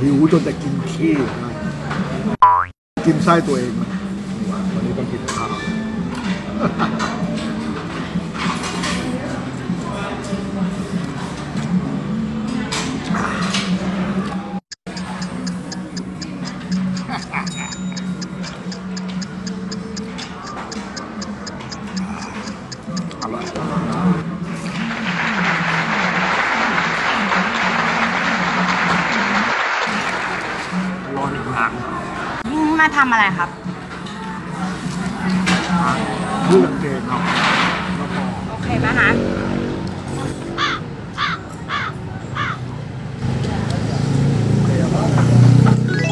หิวจนจะกินขี้กินไส้ตัวเองนะวันนี้ต้องกินข้าวอร่อยร้อนอีกครั้งมาทำอะไรครับพูดกันเองเนาะแล้วพอโอเคไหมคะโอเคครับ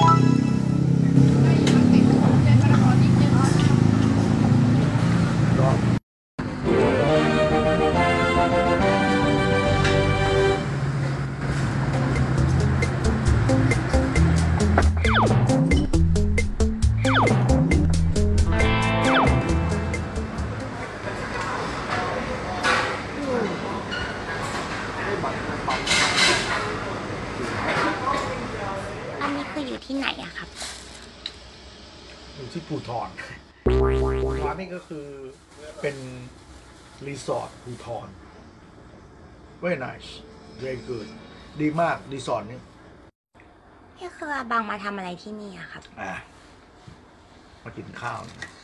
ก็อันนี้คืออยู่ที่ไหนอะครับอยู่ที่ภูทรร้านนี้ก็คือเป็นรีสอร์ทภูทร very nice very good ดีมากรีสอร์ทนี้นี่คืออาบังมาทำอะไรที่นี่อะครับมากินข้าวนะ